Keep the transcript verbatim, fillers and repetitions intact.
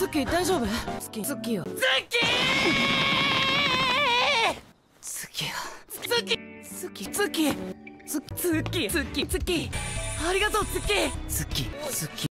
ツッキー大丈夫？ツッキーツッキーよ。ツッキーツッキーよ。ツッキーツッキーツッキーツッキーツッキーツッキーツッキーありがとうツッキーツッキーツッキー